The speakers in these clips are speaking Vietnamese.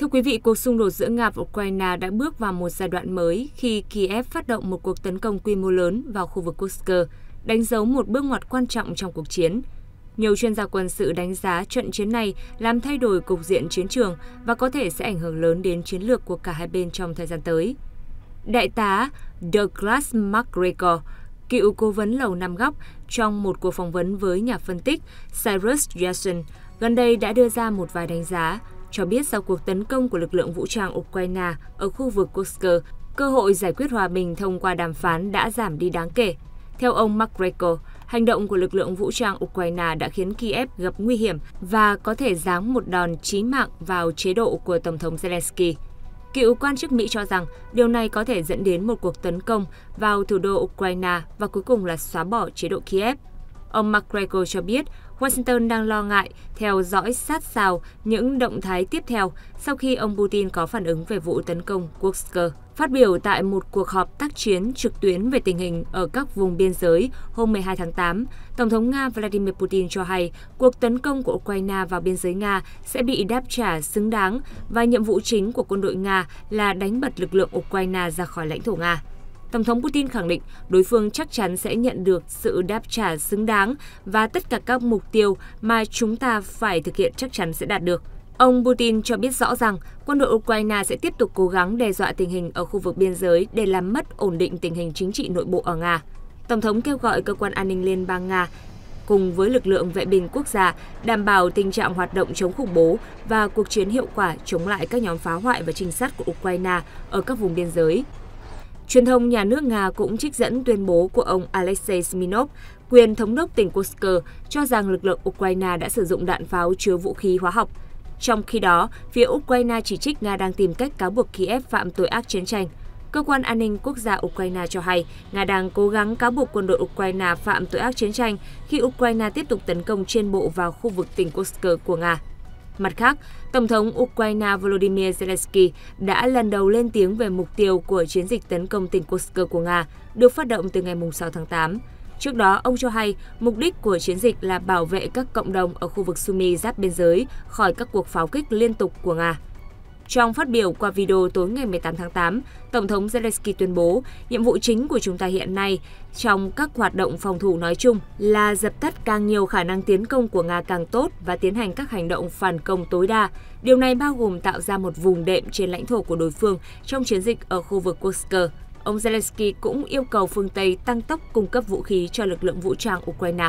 Thưa quý vị, cuộc xung đột giữa Nga và Ukraine đã bước vào một giai đoạn mới khi Kiev phát động một cuộc tấn công quy mô lớn vào khu vực Kursk, đánh dấu một bước ngoặt quan trọng trong cuộc chiến. Nhiều chuyên gia quân sự đánh giá trận chiến này làm thay đổi cục diện chiến trường và có thể sẽ ảnh hưởng lớn đến chiến lược của cả hai bên trong thời gian tới. Đại tá Douglas MacGregor, cựu cố vấn Lầu Năm Góc, trong một cuộc phỏng vấn với nhà phân tích Cyrus Jackson, gần đây đã đưa ra một vài đánh giá, cho biết sau cuộc tấn công của lực lượng vũ trang Ukraine ở khu vực Kursk, cơ hội giải quyết hòa bình thông qua đàm phán đã giảm đi đáng kể. Theo ông MacGregor, hành động của lực lượng vũ trang Ukraine đã khiến Kiev gặp nguy hiểm và có thể giáng một đòn chí mạng vào chế độ của Tổng thống Zelensky. Cựu quan chức Mỹ cho rằng điều này có thể dẫn đến một cuộc tấn công vào thủ đô Ukraine và cuối cùng là xóa bỏ chế độ Kiev. Ông MacGregor cho biết Washington đang lo ngại theo dõi sát sao những động thái tiếp theo sau khi ông Putin có phản ứng về vụ tấn công Kursk. Phát biểu tại một cuộc họp tác chiến trực tuyến về tình hình ở các vùng biên giới hôm 12 tháng 8, Tổng thống Nga Vladimir Putin cho hay cuộc tấn công của Ukraine vào biên giới Nga sẽ bị đáp trả xứng đáng và nhiệm vụ chính của quân đội Nga là đánh bật lực lượng Ukraine ra khỏi lãnh thổ Nga. Tổng thống Putin khẳng định đối phương chắc chắn sẽ nhận được sự đáp trả xứng đáng và tất cả các mục tiêu mà chúng ta phải thực hiện chắc chắn sẽ đạt được. Ông Putin cho biết rõ rằng quân đội Ukraine sẽ tiếp tục cố gắng đe dọa tình hình ở khu vực biên giới để làm mất ổn định tình hình chính trị nội bộ ở Nga. Tổng thống kêu gọi cơ quan an ninh liên bang Nga cùng với lực lượng vệ binh quốc gia đảm bảo tình trạng hoạt động chống khủng bố và cuộc chiến hiệu quả chống lại các nhóm phá hoại và trinh sát của Ukraine ở các vùng biên giới. Truyền thông nhà nước Nga cũng trích dẫn tuyên bố của ông Alexei Smirnov, quyền thống đốc tỉnh Kursk, cho rằng lực lượng Ukraine đã sử dụng đạn pháo chứa vũ khí hóa học. Trong khi đó, phía Ukraine chỉ trích Nga đang tìm cách cáo buộc Kiev phạm tội ác chiến tranh. Cơ quan an ninh quốc gia Ukraine cho hay Nga đang cố gắng cáo buộc quân đội Ukraine phạm tội ác chiến tranh khi Ukraine tiếp tục tấn công trên bộ vào khu vực tỉnh Kursk của Nga. Mặt khác, Tổng thống Ukraine Volodymyr Zelensky đã lần đầu lên tiếng về mục tiêu của chiến dịch tấn công tỉnh Kursk của Nga, được phát động từ ngày 6 tháng 8. Trước đó, ông cho hay mục đích của chiến dịch là bảo vệ các cộng đồng ở khu vực Sumy giáp biên giới khỏi các cuộc pháo kích liên tục của Nga. Trong phát biểu qua video tối ngày 18 tháng 8, Tổng thống Zelensky tuyên bố nhiệm vụ chính của chúng ta hiện nay trong các hoạt động phòng thủ nói chung là dập tắt càng nhiều khả năng tiến công của Nga càng tốt và tiến hành các hành động phản công tối đa. Điều này bao gồm tạo ra một vùng đệm trên lãnh thổ của đối phương trong chiến dịch ở khu vực Kursk. Ông Zelensky cũng yêu cầu phương Tây tăng tốc cung cấp vũ khí cho lực lượng vũ trang Ukraine.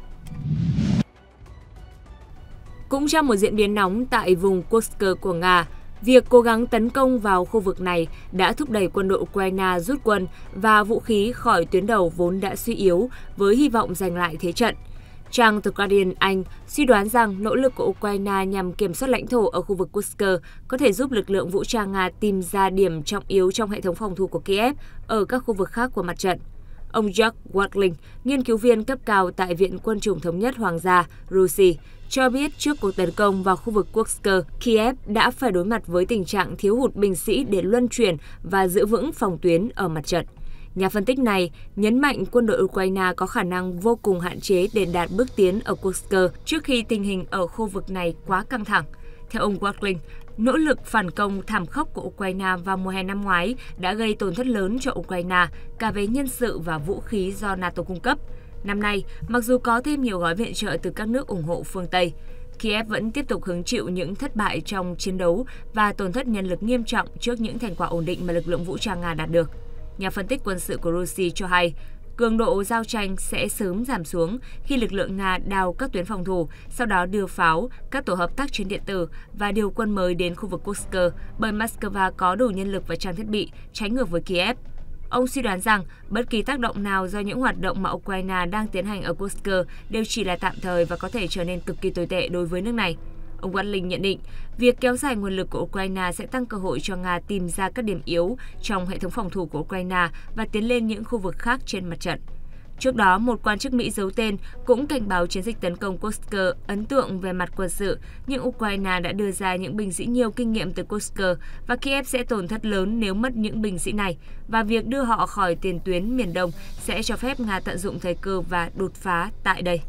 Cũng trong một diễn biến nóng tại vùng Kursk của Nga, việc cố gắng tấn công vào khu vực này đã thúc đẩy quân đội Ukraine rút quân và vũ khí khỏi tuyến đầu vốn đã suy yếu với hy vọng giành lại thế trận. Trang The Guardian Anh suy đoán rằng nỗ lực của Ukraine nhằm kiểm soát lãnh thổ ở khu vực Kursk có thể giúp lực lượng vũ trang Nga tìm ra điểm trọng yếu trong hệ thống phòng thủ của Kiev ở các khu vực khác của mặt trận. Ông Jack Watling, nghiên cứu viên cấp cao tại Viện Quân chủng Thống nhất Hoàng gia Russia, cho biết trước cuộc tấn công vào khu vực Kursk, Kiev đã phải đối mặt với tình trạng thiếu hụt binh sĩ để luân chuyển và giữ vững phòng tuyến ở mặt trận. Nhà phân tích này nhấn mạnh quân đội Ukraine có khả năng vô cùng hạn chế để đạt bước tiến ở Kursk trước khi tình hình ở khu vực này quá căng thẳng. Theo ông Watling, nỗ lực phản công thảm khốc của Ukraine vào mùa hè năm ngoái đã gây tổn thất lớn cho Ukraine, cả về nhân sự và vũ khí do NATO cung cấp. Năm nay, mặc dù có thêm nhiều gói viện trợ từ các nước ủng hộ phương Tây, Kiev vẫn tiếp tục hứng chịu những thất bại trong chiến đấu và tổn thất nhân lực nghiêm trọng trước những thành quả ổn định mà lực lượng vũ trang Nga đạt được. Nhà phân tích quân sự của Russia cho hay, cường độ giao tranh sẽ sớm giảm xuống khi lực lượng Nga đào các tuyến phòng thủ, sau đó đưa pháo, các tổ hợp tác chiến điện tử và điều quân mới đến khu vực Kursk, bởi Moscow có đủ nhân lực và trang thiết bị, trái ngược với Kiev. Ông suy đoán rằng bất kỳ tác động nào do những hoạt động mà Ukraine đang tiến hành ở Kursk đều chỉ là tạm thời và có thể trở nên cực kỳ tồi tệ đối với nước này. Ông Watling nhận định, việc kéo dài nguồn lực của Ukraine sẽ tăng cơ hội cho Nga tìm ra các điểm yếu trong hệ thống phòng thủ của Ukraine và tiến lên những khu vực khác trên mặt trận. Trước đó, một quan chức Mỹ giấu tên cũng cảnh báo chiến dịch tấn công Kursk ấn tượng về mặt quân sự, nhưng Ukraine đã đưa ra những binh sĩ nhiều kinh nghiệm từ Kursk và Kiev sẽ tổn thất lớn nếu mất những binh sĩ này, và việc đưa họ khỏi tiền tuyến miền Đông sẽ cho phép Nga tận dụng thời cơ và đột phá tại đây.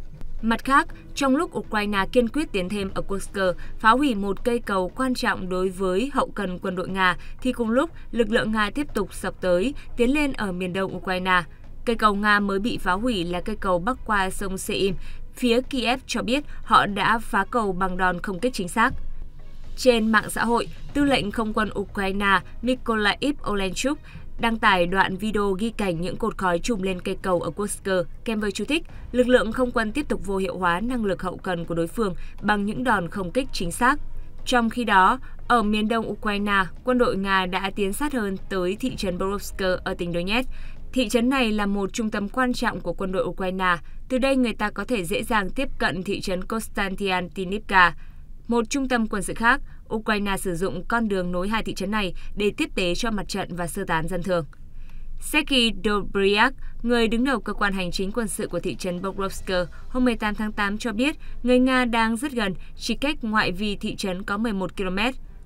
Mặt khác, trong lúc Ukraine kiên quyết tiến thêm ở Kursk, phá hủy một cây cầu quan trọng đối với hậu cần quân đội Nga, thì cùng lúc lực lượng Nga tiếp tục xộc tới, tiến lên ở miền đông Ukraine. Cây cầu Nga mới bị phá hủy là cây cầu bắc qua sông Seim. Phía Kiev cho biết họ đã phá cầu bằng đòn không kích chính xác. Trên mạng xã hội, tư lệnh không quân Ukraine Mykolaiv Olenchuk đăng tải đoạn video ghi cảnh những cột khói trùm lên cây cầu ở Kursk, kèm với chú thích lực lượng không quân tiếp tục vô hiệu hóa năng lực hậu cần của đối phương bằng những đòn không kích chính xác. Trong khi đó, ở miền đông Ukraine, quân đội Nga đã tiến sát hơn tới thị trấn Borovsk ở tỉnh Donetsk. Thị trấn này là một trung tâm quan trọng của quân đội Ukraine. Từ đây người ta có thể dễ dàng tiếp cận thị trấn Konstantinivka. Một trung tâm quân sự khác, Ukraine sử dụng con đường nối hai thị trấn này để tiếp tế cho mặt trận và sơ tán dân thường. Sergei Dobryak, người đứng đầu cơ quan hành chính quân sự của thị trấn Pokrovsk, hôm 18 tháng 8 cho biết người Nga đang rất gần, chỉ cách ngoại vi thị trấn có 11 km.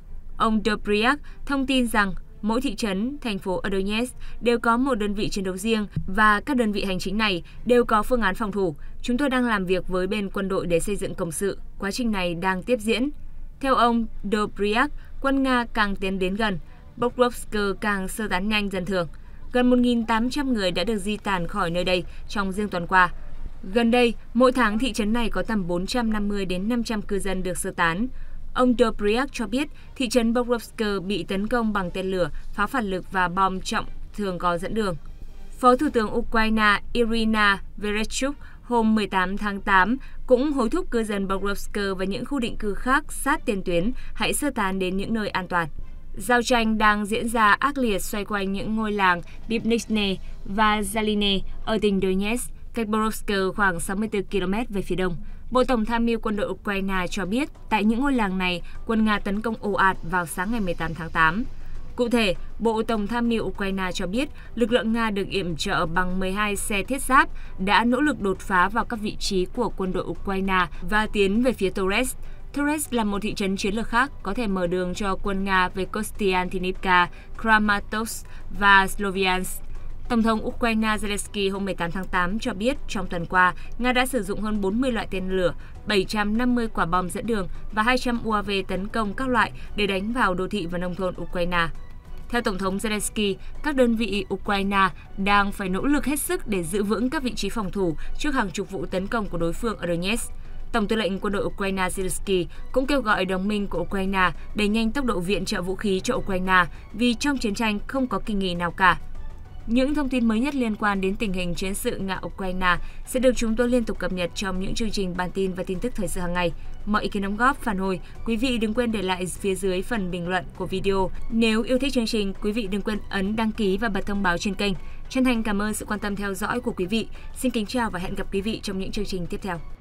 Ông Dobryak thông tin rằng mỗi thị trấn, thành phố ở Donetsk đều có một đơn vị chiến đấu riêng và các đơn vị hành chính này đều có phương án phòng thủ. Chúng tôi đang làm việc với bên quân đội để xây dựng công sự. Quá trình này đang tiếp diễn. Theo ông Dobryak, quân Nga càng tiến đến gần, Pokrovsk càng sơ tán nhanh dân thường. Gần 1.800 người đã được di tản khỏi nơi đây trong riêng tuần qua. Gần đây, mỗi tháng thị trấn này có tầm 450 đến 500 cư dân được sơ tán. Ông Dobryak cho biết thị trấn Pokrovsk bị tấn công bằng tên lửa, pháo phản lực và bom trọng thường có dẫn đường. Phó Thủ tướng Ukraine Irina Vereshchuk hôm 18 tháng 8 cũng hối thúc cư dân Pokrovsk và những khu định cư khác sát tiền tuyến hãy sơ tán đến những nơi an toàn. Giao tranh đang diễn ra ác liệt xoay quanh những ngôi làng Bibnitsne và Zaline ở tỉnh Donetsk, cách Pokrovsk khoảng 64 km về phía đông. Bộ Tổng tham mưu quân đội Ukraine cho biết tại những ngôi làng này, quân Nga tấn công ồ ạt vào sáng ngày 18 tháng 8. Cụ thể, Bộ Tổng tham mưu Ukraine cho biết lực lượng Nga được yểm trợ bằng 12 xe thiết giáp đã nỗ lực đột phá vào các vị trí của quân đội Ukraine và tiến về phía Torres. Torres là một thị trấn chiến lược khác có thể mở đường cho quân Nga về Konstantinivka, Kramatorsk và Sloviansk. Tổng thống Ukraine Zelensky hôm 18 tháng 8 cho biết trong tuần qua, Nga đã sử dụng hơn 40 loại tên lửa, 750 quả bom dẫn đường và 200 UAV tấn công các loại để đánh vào đô thị và nông thôn Ukraine. Theo Tổng thống Zelensky, các đơn vị Ukraine đang phải nỗ lực hết sức để giữ vững các vị trí phòng thủ trước hàng chục vụ tấn công của đối phương ở Donetsk. Tổng tư lệnh quân đội Ukraine Zelensky cũng kêu gọi đồng minh của Ukraine đẩy nhanh tốc độ viện trợ vũ khí cho Ukraine vì trong chiến tranh không có kỳ nghỉ nào cả. Những thông tin mới nhất liên quan đến tình hình chiến sự Nga-Ukraine sẽ được chúng tôi liên tục cập nhật trong những chương trình bản tin và tin tức thời sự hàng ngày. Mọi ý kiến đóng góp, phản hồi, quý vị đừng quên để lại phía dưới phần bình luận của video. Nếu yêu thích chương trình, quý vị đừng quên ấn đăng ký và bật thông báo trên kênh. Chân thành cảm ơn sự quan tâm theo dõi của quý vị. Xin kính chào và hẹn gặp quý vị trong những chương trình tiếp theo.